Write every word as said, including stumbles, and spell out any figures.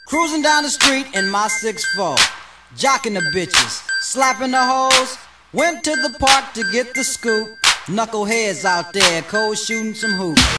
Cruising down the street in my six four, jocking the bitches, slapping the hoes. Went to the park to get the scoop. Knuckleheads out there, cold shooting some hoops.